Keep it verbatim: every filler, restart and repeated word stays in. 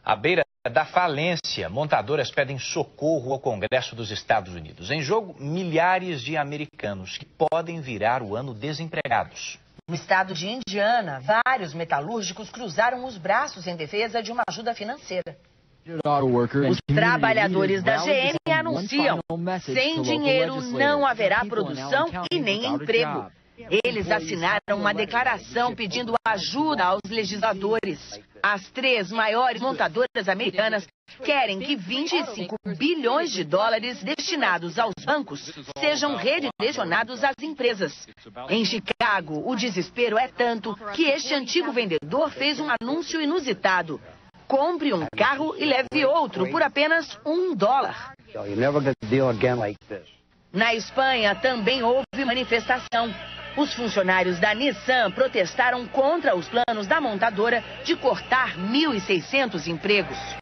À beira da falência, montadoras pedem socorro ao Congresso dos Estados Unidos. Em jogo, milhares de americanos que podem virar o ano desempregados. No estado de Indiana, vários metalúrgicos cruzaram os braços em defesa de uma ajuda financeira. Os trabalhadores da G M anunciam: sem dinheiro não haverá produção e nem emprego. Eles assinaram uma declaração pedindo ajuda aos legisladores. As três maiores montadoras americanas querem que vinte e cinco bilhões de dólares destinados aos bancos sejam redirecionados às empresas. Em Chicago, o desespero é tanto que este antigo vendedor fez um anúncio inusitado: compre um carro e leve outro por apenas um dólar. Na Espanha também houve manifestação. Os funcionários da Nissan protestaram contra os planos da montadora de cortar mil e seiscentos empregos.